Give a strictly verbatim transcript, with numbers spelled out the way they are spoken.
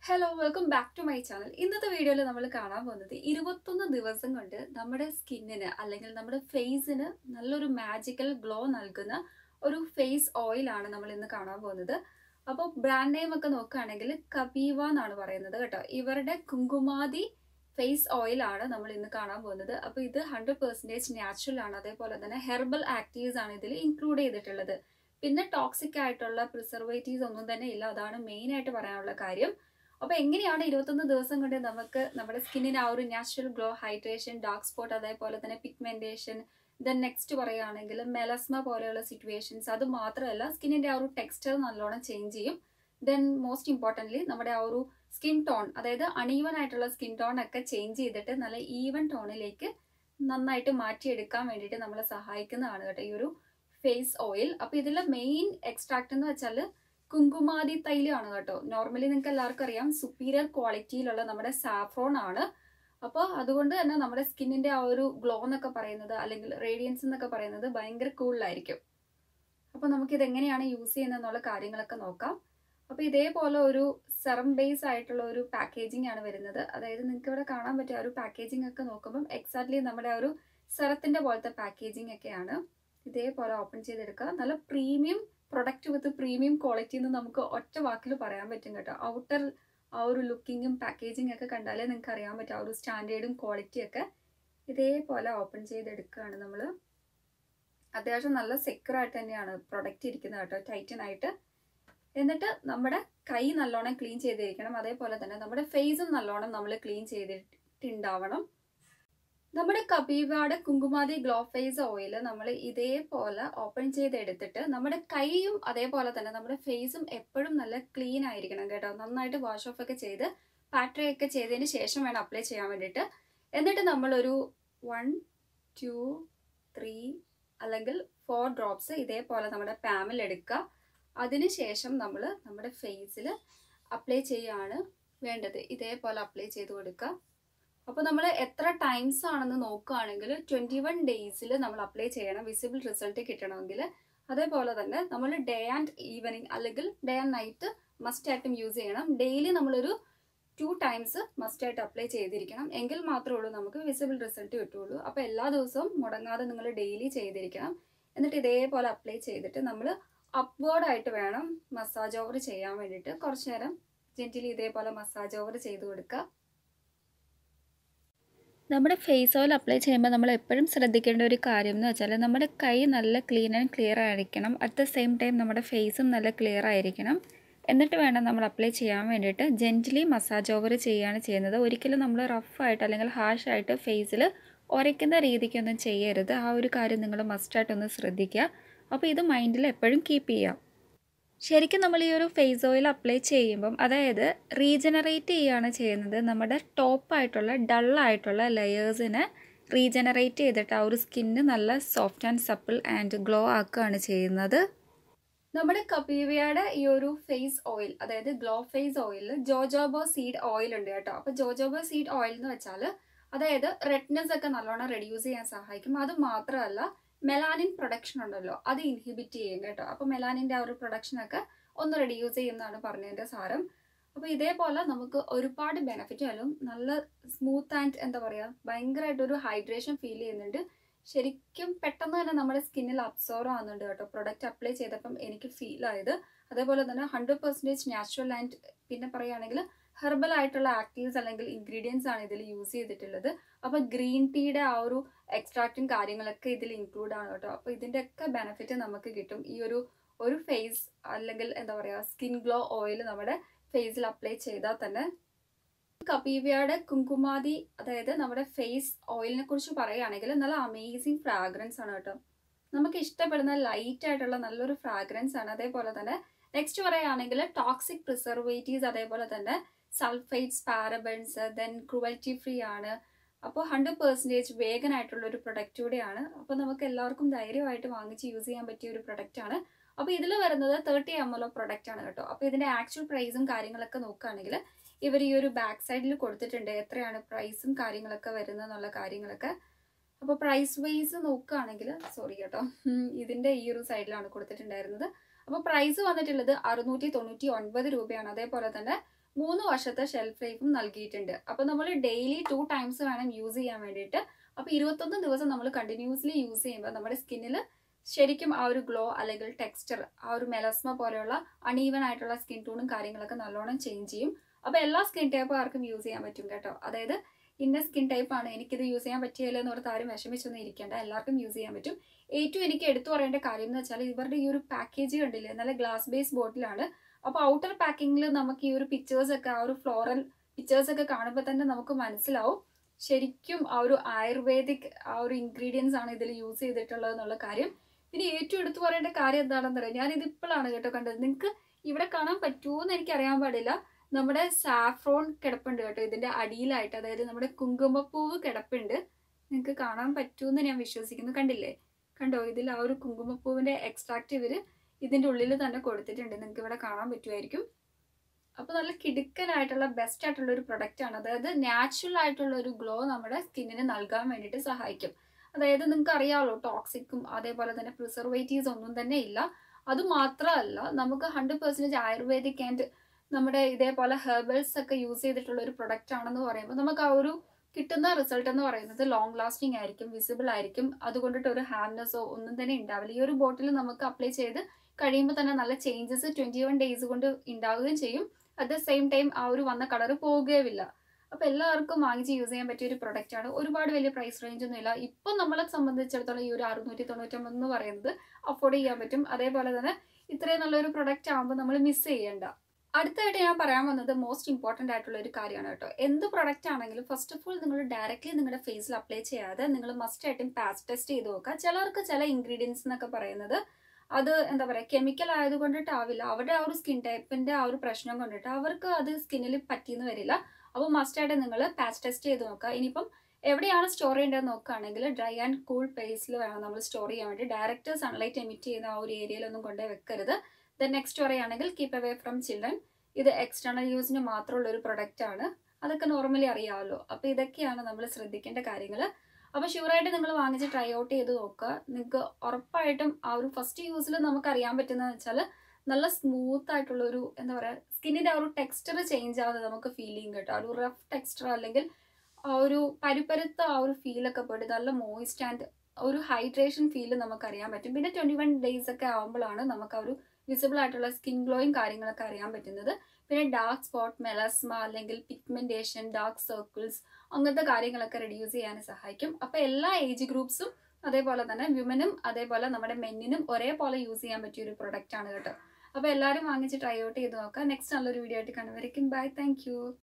Hello, welcome back to my channel. ഇന്നത്തെ വീഡിയോയിൽ നമ്മൾ കാണാൻ പോകുന്നത് ഇരുപത്തൊന്ന് ദിവസം കൊണ്ട് നമ്മുടെ സ്കിന്നിന് അല്ലെങ്കിൽ നമ്മുടെ ഫേസിന് നല്ലൊരു മാജിക്കൽ ഗ്ലോ നൽകുന്ന ഒരു ഫേസ് ഓയിൽ ആണ് നമ്മൾ ഇന്ന് കാണാൻ പോകുന്നത്. അപ്പോൾ ബ്രാൻഡ് നെയിം ഒക്കെ നോക്കുകയാണെങ്കിൽ കപീവ എന്നാണ് പറയുന്നത് കേട്ടോ. ഇവരുടെ കുങ്കുമാതി ഫേസ് ഓയിൽ ആണ് നമ്മൾ ഇന്ന് കാണാൻ പോകുന്നത്. അപ്പോൾ ഇത് ഹൺഡ്രഡ് പെർസെൻറ്റേജ് നാച്ചുറൽ ആണ്. അതേപോലെ തന്നെ ഹെർബൽ ആക്റ്റീവ്സ് ആണ് ഇതിൽ ഇൻക്ലൂഡ് ചെയ്തിട്ടുള്ളത്. പിന്നെ ടോക്സിക് ആയിട്ടുള്ള പ്രിസർവേറ്റീവ്സ് ഒന്നും തന്നെ ഇല്ല. അതാണ് മെയിൻ ആയിട്ട് പറയാനുള്ള കാര്യം. അപ്പോൾ എങ്ങനെയാണ് ഇരുപത്തൊന്ന് ദിവസം കൊണ്ട് നമുക്ക് നമ്മുടെ സ്കിന്നിന് ആ ഒരു natural glow, hydration, dark spot, അതേപോലെ തന്നെ പിഗ്മെന്റേഷൻ, ദെൻ നെക്സ്റ്റ് പറയുകയാണെങ്കിൽ മെലസ്മ പോലെയുള്ള സിറ്റുവേഷൻസ്, അത് മാത്രമല്ല സ്കിന്നിന്റെ ആ ഒരു ടെക്സ്ചർ നല്ലോണം ചേഞ്ച് ചെയ്യും. ദെൻ മോസ്റ്റ് ഇമ്പോർട്ടൻ്റ്ലി നമ്മുടെ ആ ഒരു സ്കിൻ ടോൺ, അതായത് അൺഈവൻ ആയിട്ടുള്ള സ്കിൻ ടോൺ ഒക്കെ ചേഞ്ച് ചെയ്തിട്ട് നല്ല ഈവൻ ടോണിലേക്ക് നന്നായിട്ട് മാറ്റിയെടുക്കാൻ വേണ്ടിയിട്ട് നമ്മളെ സഹായിക്കുന്നതാണ് കേട്ടോ ഈ ഒരു ഫേസ് ഓയിൽ. അപ്പോൾ ഇതിലെ മെയിൻ എക്സ്ട്രാക്ട് എന്ന് വെച്ചാൽ കുങ്കുമാതി തൈലമാണ് കേട്ടോ. നോർമലി നിങ്ങൾക്ക് എല്ലാവർക്കും അറിയാം സുപ്പീരിയർ ക്വാളിറ്റിയിലുള്ള നമ്മുടെ സാഫ്രോൺ ആണ്. അപ്പോൾ അതുകൊണ്ട് തന്നെ നമ്മുടെ സ്കിന്നിന്റെ ആ ഒരു ഗ്ലോ എന്നൊക്കെ പറയുന്നത് അല്ലെങ്കിൽ റേഡിയൻസ് എന്നൊക്കെ പറയുന്നത് ഭയങ്കര കൂളായിരിക്കും. അപ്പോൾ നമുക്കിത് എങ്ങനെയാണ് യൂസ് ചെയ്യുന്നത് എന്നുള്ള കാര്യങ്ങളൊക്കെ നോക്കാം. അപ്പോൾ ഇതേപോലെ ഒരു സെറം ബേസ് ആയിട്ടുള്ള ഒരു പാക്കേജിംഗ് ആണ് വരുന്നത്. അതായത് നിങ്ങൾക്ക് ഇവിടെ കാണാൻ പറ്റിയ ഒരു പാക്കേജിംഗ് ഒക്കെ നോക്കുമ്പം എക്സാക്ട്ലി നമ്മുടെ ആ ഒരു സെറത്തിന്റെ പോലത്തെ പാക്കേജിംഗ് ഒക്കെയാണ്. ഇതേപോലെ ഓപ്പൺ ചെയ്തെടുക്കുക. നല്ല premium product with premium quality എന്ന് നമുക്ക് ഒറ്റ വാക്കിൽ പറയാൻ പറ്റും കേട്ടോ. ഔട്ടർ ആ ഒരു ലുക്കിങ്ങും പാക്കേജിങ് ഒക്കെ കണ്ടാലേ നിങ്ങൾക്ക് അറിയാൻ പറ്റും ആ ഒരു സ്റ്റാൻഡേർഡും ക്വാളിറ്റിയും ഒക്കെ. ഇതേപോലെ ഓപ്പൺ ചെയ്തെടുക്കുകയാണ് നമ്മൾ. അത്യാവശ്യം നല്ല സെക്യൂർ ആയിട്ട് തന്നെയാണ് പ്രൊഡക്റ്റ് ഇരിക്കുന്നത് കേട്ടോ, ടൈറ്റൻ ആയിട്ട്. എന്നിട്ട് നമ്മുടെ കൈ നല്ലോണം ക്ലീൻ ചെയ്തിരിക്കണം. അതേപോലെ തന്നെ നമ്മുടെ ഫേസും നല്ലോണം നമ്മൾ ക്ലീൻ ചെയ്തിട്ടുണ്ടാവണം. നമ്മുടെ കപീവയുടെ കുങ്കുമാതി ഗ്ലോ ഫേസ് ഓയിൽ നമ്മൾ ഇതേപോലെ ഓപ്പൺ ചെയ്തെടുത്തിട്ട് നമ്മുടെ കൈയും അതേപോലെ തന്നെ നമ്മുടെ ഫേസും എപ്പോഴും നല്ല ക്ലീൻ ആയിരിക്കണം കേട്ടോ. നന്നായിട്ട് വാഷ് ഓഫ് ഒക്കെ ചെയ്ത് പാറ്ററി ഒക്കെ ചെയ്തതിന് ശേഷം വേണം അപ്ലൈ ചെയ്യാൻ വേണ്ടിയിട്ട്. എന്നിട്ട് നമ്മളൊരു വൺ ടു ത്രീ അല്ലെങ്കിൽ ഫോർ ഡ്രോപ്സ് ഇതേപോലെ നമ്മുടെ പാമിൽ എടുക്കുക. അതിനുശേഷം നമ്മൾ നമ്മുടെ ഫേസിൽ അപ്ലൈ ചെയ്യുകയാണ് വേണ്ടത്. ഇതേപോലെ അപ്ലൈ ചെയ്ത് കൊടുക്കുക. അപ്പോൾ നമ്മൾ എത്ര ടൈംസ് ആണെന്ന് നോക്കുകയാണെങ്കിൽ ട്വൻറ്റി വൺ ഡേയ്സിൽ നമ്മൾ അപ്ലൈ ചെയ്യണം വിസിബിൾ റിസൾട്ട് കിട്ടണമെങ്കിൽ. അതേപോലെ തന്നെ നമ്മൾ ഡേ ആൻഡ് ഈവനിങ് അല്ലെങ്കിൽ ഡേ ആൻഡ് നൈറ്റ് മസ്റ്റ് ആയിട്ടും യൂസ് ചെയ്യണം. ഡെയിലി നമ്മളൊരു ടു ടൈംസ് മസ്റ്റ് ആയിട്ട് അപ്ലൈ ചെയ്തിരിക്കണം. എങ്കിൽ മാത്രമേ ഉള്ളൂ നമുക്ക് വിസിബിൾ റിസൾട്ട് കിട്ടുള്ളൂ. അപ്പോൾ എല്ലാ ദിവസവും മുടങ്ങാതെ നിങ്ങൾ ഡെയിലി ചെയ്തിരിക്കണം. എന്നിട്ട് ഇതേപോലെ അപ്ലൈ ചെയ്തിട്ട് നമ്മൾ അപ്വേർഡായിട്ട് വേണം മസാജ് ഓവർ ചെയ്യാൻ വേണ്ടിയിട്ട്. കുറച്ച് നേരം ജെന്റിലി ഇതേപോലെ മസാജ് ഓവർ ചെയ്ത് കൊടുക്കുക. നമ്മുടെ ഫേസ് ഓയിൽ അപ്ലൈ ചെയ്യുമ്പോൾ നമ്മൾ എപ്പോഴും ശ്രദ്ധിക്കേണ്ട ഒരു കാര്യം എന്ന് വെച്ചാൽ നമ്മുടെ കൈ നല്ല ക്ലീൻ ആൻഡ് ക്ലിയർ ആയിരിക്കണം. അറ്റ് ദ സെയിം ടൈം നമ്മുടെ ഫേസും നല്ല ക്ലിയർ ആയിരിക്കണം. എന്നിട്ട് വേണം നമ്മൾ അപ്ലൈ ചെയ്യാൻ വേണ്ടിയിട്ട്. ജെന്റിലി മസാജ് ഓവർ ചെയ്യുകയാണ് ചെയ്യുന്നത്. ഒരിക്കലും നമ്മൾ റഫായിട്ട് അല്ലെങ്കിൽ ഹാഷായിട്ട് ഫേസിൽ ഉരയ്ക്കുന്ന രീതിക്കൊന്നും ചെയ്യരുത്. ആ ഒരു കാര്യം നിങ്ങൾ മസ്റ്റായിട്ടൊന്ന് ശ്രദ്ധിക്കുക. അപ്പോൾ ഇത് മൈൻഡിൽ എപ്പോഴും കീപ്പ് ചെയ്യുക. ശരിക്കും നമ്മൾ ഈ ഒരു ഫേസ് ഓയിൽ അപ്ലൈ ചെയ്യുമ്പം അതായത് റീജനറേറ്റ് ചെയ്യുകയാണ് ചെയ്യുന്നത്. നമ്മുടെ ടോപ്പായിട്ടുള്ള ഡള്ളായിട്ടുള്ള ലെയേഴ്സിനെ റീജനറേറ്റ് ചെയ്തിട്ട് ആ ഒരു സ്കിന്ന് നല്ല soft and supple and glow ആക്കുകയാണ് ചെയ്യുന്നത്. നമ്മുടെ കപീവയുടെ ഈ ഒരു ഫേസ് ഓയിൽ അതായത് ഗ്ലോ ഫേസ് ഓയിലിൽ ജോജോബോ സീഡ് ഓയിൽ ഉണ്ട് കേട്ടോ. അപ്പോൾ ജോജോബോ സീഡ് ഓയിൽ എന്ന് വെച്ചാൽ അതായത് റെഡ്നെസ് ഒക്കെ നല്ലോണം റെഡ്യൂസ് ചെയ്യാൻ സഹായിക്കും. അത് മാത്രമല്ല മെലാനിൻ പ്രൊഡക്ഷൻ ഉണ്ടല്ലോ, അത് ഇൻഹിബിറ്റ് ചെയ്യും കേട്ടോ. അപ്പോൾ മെലാനിൻ്റെ ആ ഒരു പ്രൊഡക്ഷനൊക്കെ ഒന്ന് റെഡ്യൂസ് ചെയ്യുന്നതാണ് പറഞ്ഞതിൻ്റെ സാരം. അപ്പോൾ ഇതേപോലെ നമുക്ക് ഒരുപാട് ബെനിഫിറ്റ് ആയാലും നല്ല സ്മൂത്ത് ആൻഡ് എന്താ പറയുക ഭയങ്കരമായിട്ടൊരു ഹൈഡ്രേഷൻ ഫീൽ ചെയ്യുന്നുണ്ട്. ശരിക്കും പെട്ടെന്ന് തന്നെ നമ്മുടെ സ്കിന്നിൽ അബ്സോർവ് ആവുന്നുണ്ട് കേട്ടോ പ്രൊഡക്റ്റ് അപ്ലൈ ചെയ്തപ്പം എനിക്ക് ഫീൽ ആയത്. അതേപോലെ തന്നെ ഹൺഡ്രഡ് പെർസെൻറ്റേജ് നാച്ചുറൽ ആൻഡ് പിന്നെ പറയുകയാണെങ്കിൽ ഹെർബൽ ആയിട്ടുള്ള ആക്റ്റീവ്സ് അല്ലെങ്കിൽ ഇൻഗ്രീഡിയൻസ് ആണ് ഇതിൽ യൂസ് ചെയ്തിട്ടുള്ളത്. അപ്പോൾ ഗ്രീൻ ടീയുടെ ആ ഒരു എക്സ്ട്രാക്റ്റും കാര്യങ്ങളൊക്കെ ഇതിൽ ഇൻക്ലൂഡ് ആണ് കേട്ടോ. അപ്പോൾ ഇതിൻ്റെയൊക്കെ ബെനിഫിറ്റ് നമുക്ക് കിട്ടും ഈ ഒരു ഒരു ഫേസ് അല്ലെങ്കിൽ എന്താ പറയുക സ്കിൻ ഗ്ലോ ഓയിൽ നമ്മുടെ ഫേസിൽ അപ്ലൈ ചെയ്താൽ തന്നെ. കപീവയുടെ കുങ്കുമാതി അതായത് നമ്മുടെ ഫേസ് ഓയിലിനെ കുറിച്ച് പറയുകയാണെങ്കിൽ നല്ല അമേസിങ് ഫ്രാഗ്രൻസ് ആണ് കേട്ടോ. നമുക്ക് ഇഷ്ടപ്പെടുന്ന ലൈറ്റ് ആയിട്ടുള്ള നല്ലൊരു ഫ്രാഗ്രൻസ് ആണ്. അതേപോലെ തന്നെ നെക്സ്റ്റ് പറയുകയാണെങ്കിൽ ടോക്സിക് പ്രിസർവേറ്റീവ്സ് അതേപോലെ തന്നെ sulphates, parabens, then cruelty free ആണ്. അപ്പോൾ ഹൺഡ്രഡ് പെർസെൻറ്റേജ് വേഗൻ ആയിട്ടുള്ള ഒരു പ്രൊഡക്റ്റ് കൂടെയാണ്. അപ്പോൾ നമുക്ക് എല്ലാവർക്കും ധൈര്യമായിട്ട് വാങ്ങിച്ച് യൂസ് ചെയ്യാൻ പറ്റിയ ഒരു പ്രൊഡക്റ്റാണ്. അപ്പോൾ ഇതിൽ വരുന്നത് thirty M L of product ആണ് കേട്ടോ. അപ്പോൾ ഇതിൻ്റെ ആക്ച്വൽ പ്രൈസും കാര്യങ്ങളൊക്കെ നോക്കുകയാണെങ്കിൽ ഇവർ ഈ ഒരു ബാക്ക് സൈഡിൽ കൊടുത്തിട്ടുണ്ട് എത്രയാണ് പ്രൈസും കാര്യങ്ങളൊക്കെ വരുന്നത് എന്നുള്ള കാര്യങ്ങളൊക്കെ. അപ്പോൾ പ്രൈസ് വൈസ് നോക്കുകയാണെങ്കിൽ സോറി കേട്ടോ ഇതിൻ്റെ ഈ ഒരു സൈഡിലാണ് കൊടുത്തിട്ടുണ്ടായിരുന്നത്. അപ്പോൾ പ്രൈസ് വന്നിട്ടുള്ളത് അറുന്നൂറ്റി തൊണ്ണൂറ്റി ഒൻപത് രൂപയാണ്. അതേപോലെ തന്നെ മൂന്ന് വർഷത്തെ ഷെൽഫ് ലൈഫും നൽകിയിട്ടുണ്ട്. അപ്പോൾ നമ്മൾ ഡെയിലി ടു ടൈംസ് വേണം യൂസ് ചെയ്യാൻ വേണ്ടിയിട്ട്. അപ്പോൾ ഇരുപത്തൊന്ന് ദിവസം നമ്മൾ കണ്ടിന്യൂസ്ലി യൂസ് ചെയ്യുമ്പോൾ നമ്മുടെ സ്കിന്നിൽ ശരിക്കും ആ ഒരു ഗ്ലോ അല്ലെങ്കിൽ ടെക്സ്ചർ, ആ ഒരു മെലസ്മ പോലെയുള്ള അൺഈവൻ ആയിട്ടുള്ള സ്കിൻ ടോണും കാര്യങ്ങളൊക്കെ നല്ലോണം ചേഞ്ച് ചെയ്യും. അപ്പോൾ എല്ലാ സ്കിൻ ടൈപ്പുകാർക്കും യൂസ് ചെയ്യാൻ പറ്റും കേട്ടോ. അതായത് ഇന്ന സ്കിൻ ടൈപ്പാണ്, എനിക്കിത് യൂസ് ചെയ്യാൻ പറ്റിയല്ലോ എന്ന് ഓർത്ത് ആരും വിഷമിച്ചൊന്നും ഇരിക്കേണ്ട, എല്ലാവർക്കും യൂസ് ചെയ്യാൻ പറ്റും. ഏറ്റവും എനിക്ക് എടുത്തു പറയേണ്ട കാര്യം എന്ന് വെച്ചാൽ ഇവരുടെ ഈ ഒരു പാക്കേജ് കണ്ടില്ലേ, നല്ല ഗ്ലാസ് ബേസ് ബോട്ടിലാണ്. അപ്പോൾ ഔട്ടർ പാക്കിങ്ങിൽ നമുക്ക് ഈ ഒരു പിക്ചേഴ്സ് ഒക്കെ, ആ ഒരു ഫ്ലോറൽ പിക്ചേഴ്സ് ഒക്കെ കാണുമ്പോൾ തന്നെ നമുക്ക് മനസ്സിലാവും ശരിക്കും ആ ഒരു ആയുർവേദിക് ആ ഒരു ഇൻഗ്രീഡിയൻസ് ആണ് ഇതിൽ യൂസ് ചെയ്തിട്ടുള്ളത് എന്നുള്ള കാര്യം. പിന്നെ ഏറ്റവും എടുത്തു പറയേണ്ട കാര്യം എന്താണെന്ന് അറിയാം, ഞാനിത് ഇപ്പോഴാണ് കേട്ടോ കണ്ടത്. നിങ്ങൾക്ക് ഇവിടെ കാണാൻ പറ്റുമോ എന്ന് എനിക്ക് അറിയാൻ പാടില്ല. നമ്മുടെ സാഫ്രോൺ കിടപ്പുണ്ട് കേട്ടോ ഇതിന്റെ അടിയിലായിട്ട്, അതായത് നമ്മുടെ കുങ്കുമപ്പൂവ് കിടപ്പുണ്ട്. നിങ്ങൾക്ക് കാണാൻ പറ്റുമെന്ന് ഞാൻ വിശ്വസിക്കുന്നു. കണ്ടില്ലേ, കണ്ടോ, ഇതിൽ ആ ഒരു കുങ്കുമപ്പൂവിന്റെ എക്സ്ട്രാക്ട് ഇവര് ഇതിന്റെ ഉള്ളിൽ തന്നെ കൊടുത്തിട്ടുണ്ട്. നിങ്ങൾക്ക് ഇവിടെ കാണാൻ പറ്റുമായിരിക്കും. അപ്പൊ നല്ല കിടുക്കനായിട്ടുള്ള ബെസ്റ്റ് ആയിട്ടുള്ള ഒരു പ്രൊഡക്റ്റ് ആണ്. അതായത് നാച്ചുറൽ ആയിട്ടുള്ള ഒരു ഗ്ലോ നമ്മുടെ സ്കിന്നിന് നൽകാൻ വേണ്ടിയിട്ട് സഹായിക്കും. അതായത് നിങ്ങൾക്ക് അറിയാമല്ലോ, ടോക്സിക്കും അതേപോലെ തന്നെ പ്രിസർവേറ്റീവ്സ് ഒന്നും തന്നെ ഇല്ല. അത് മാത്രമല്ല, നമുക്ക് ഹൺഡ്രഡ് പെർസെൻറ്റേജ് ആയുർവേദിക് ആൻഡ് നമ്മുടെ ഇതേപോലെ ഹെർബൽസ് ഒക്കെ യൂസ് ചെയ്തിട്ടുള്ള ഒരു പ്രൊഡക്റ്റ് ആണെന്ന് പറയുമ്പോൾ നമുക്ക് ആ ഒരു കിട്ടുന്ന റിസൾട്ട് എന്ന് പറയുന്നത് ലോങ് ലാസ്റ്റിംഗ് ആയിരിക്കും, വിസിബിൾ ആയിരിക്കും. അതുകൊണ്ടിട്ട് ഒരു ഹാർഡ്നെസ്സോ ഒന്നും തന്നെ ഉണ്ടാവില്ല. ഈ ഒരു ബോട്ടിൽ നമുക്ക് അപ്ലൈ ചെയ്ത് കഴിയുമ്പോൾ തന്നെ നല്ല ചേഞ്ചസ് ട്വന്റി വൺ ഡേയ്സ് കൊണ്ട് ഉണ്ടാവുകയും ചെയ്യും. അറ്റ് ദ സെയിം ടൈം ആ ഒരു വന്ന കളർ പോവുകയുമില്ല. അപ്പൊ എല്ലാവർക്കും വാങ്ങിച്ച് യൂസ് ചെയ്യാൻ പറ്റിയ ഒരു പ്രൊഡക്റ്റ് ആണ്. ഒരുപാട് വലിയ പ്രൈസ് റേഞ്ച് ഒന്നും ഇല്ല. ഇപ്പൊ നമ്മളെ സംബന്ധിച്ചിടത്തോളം ഈ ഒരു അറുന്നൂറ്റി തൊണ്ണൂറ്റൊമ്പത് എന്ന് പറയുന്നത് അഫോർഡ് ചെയ്യാൻ പറ്റും. അതേപോലെ തന്നെ ഇത്രയും നല്ലൊരു പ്രൊഡക്റ്റ് ആകുമ്പോൾ നമ്മൾ മിസ് ചെയ്യേണ്ട. അടുത്തായിട്ട് ഞാൻ പറയാൻ വന്നത് മോസ്റ്റ് ഇമ്പോർട്ടൻ്റ് ആയിട്ടുള്ള ഒരു കാര്യമാണ് കേട്ടോ. എന്ത് പ്രൊഡക്റ്റ് ആണെങ്കിലും ഫസ്റ്റ് ഓഫ് ഓൾ നിങ്ങൾ ഡയറക്റ്റ്ലി നിങ്ങളുടെ ഫേസിൽ അപ്ലൈ ചെയ്യാതെ നിങ്ങൾ മസ്റ്റ് ആയിട്ടും പാച്ച് ടെസ്റ്റ് ചെയ്ത് നോക്കുക. ചിലർക്ക് ചില ഇൻഗ്രീഡിയൻസ് എന്നൊക്കെ പറയുന്നത് അത് എന്താ പറയുക, കെമിക്കൽ ആയതുകൊണ്ടിട്ടാവില്ല, അവരുടെ ആ ഒരു സ്കിൻ ടൈപ്പിന്റെ ആ ഒരു പ്രശ്നം കൊണ്ടിട്ട് അവർക്ക് അത് സ്കിന്നിൽ പറ്റിയെന്ന് വരില്ല. അപ്പോൾ മസ്റ്റ് ആയിട്ട് നിങ്ങൾ പാച്ച് ടെസ്റ്റ് ചെയ്ത് നോക്കുക. ഇനിയിപ്പം എവിടെയാണ് സ്റ്റോർ ചെയ്യേണ്ടത് നോക്കുകയാണെങ്കിൽ ഡ്രൈ ആൻഡ് കൂൾ പ്ലേസിൽ വേണം നമ്മൾ സ്റ്റോർ ചെയ്യാൻ വേണ്ടി. ഡയറക്റ്റ് സൺലൈറ്റ് എമിറ്റ് ചെയ്യുന്ന ആ ഒരു ഏരിയയിലൊന്നും കൊണ്ടുപോയി വെക്കരുത്. ദെൻ നെക്സ്റ്റ് പറയുകയാണെങ്കിൽ കീപ്പ് അവേ ഫ്രം ചിൽഡ്രൻ. ഇത് എക്സ്റ്റേണൽ യൂസിന് മാത്രമുള്ള ഒരു പ്രൊഡക്റ്റ് ആണ്. അതൊക്കെ നോർമലി അറിയാമല്ലോ. അപ്പോൾ ഇതൊക്കെയാണ് നമ്മൾ ശ്രദ്ധിക്കേണ്ട കാര്യങ്ങൾ. അപ്പോൾ ഷുവറായിട്ട് നിങ്ങൾ വാങ്ങിച്ച് ട്രൈ ഔട്ട് ചെയ്ത് നോക്കുക. നിങ്ങൾക്ക് ഉറപ്പായിട്ടും ആ ഒരു ഫസ്റ്റ് യൂസിൽ നമുക്ക് അറിയാൻ പറ്റുന്നതെന്ന് വെച്ചാൽ നല്ല സ്മൂത്ത് ആയിട്ടുള്ള ഒരു എന്താ പറയുക, സ്കിന്നിൻ്റെ ആ ഒരു ടെക്സ്ചർ ചേഞ്ച് ആവാതെ നമുക്ക് ഫീൽ ചെയ്യും കേട്ടോ. ആ ഒരു റഫ് ടെക്സ്ചർ അല്ലെങ്കിൽ ആ ഒരു പരുപരുത്ത ആ ഒരു ഫീലൊക്കെ പോയിട്ട് നല്ല മോയിസ്റ്റ് ആൻഡ് ഒരു ഹൈഡ്രേഷൻ ഫീൽ നമുക്ക് അറിയാൻ പറ്റും. പിന്നെ ട്വൻറ്റി വൺ ഡേയ്സ് ഒക്കെ ആകുമ്പോഴാണ് നമുക്ക് ആ ഒരു വിസിബിൾ ആയിട്ടുള്ള സ്കിൻ ഗ്ലോയും കാര്യങ്ങളൊക്കെ അറിയാൻ പറ്റുന്നത്. പിന്നെ ഡാർക്ക് സ്പോട്ട്, മെലസ്മ അല്ലെങ്കിൽ പിഗ്മെന്റേഷൻ, ഡാർക്ക് സർക്കിൾസ് അങ്ങനത്തെ കാര്യങ്ങളൊക്കെ റെഡ്യൂസ് ചെയ്യാൻ സഹായിക്കും. അപ്പോൾ എല്ലാ ഏജ് ഗ്രൂപ്പ്സും അതേപോലെ തന്നെ വിമനും അതേപോലെ നമ്മുടെ മെന്നിനും ഒരേപോലെ യൂസ് ചെയ്യാൻ പറ്റിയ ഒരു പ്രൊഡക്റ്റ് ആണ് കേട്ടോ. അപ്പോൾ എല്ലാവരും വാങ്ങിച്ച് ട്രൈ ഔട്ട് ചെയ്ത് നോക്കാം. നെക്സ്റ്റ് നല്ലൊരു വീഡിയോ ആയിട്ട് കാണുന്നവരേക്കും ബൈ, താങ്ക് യു.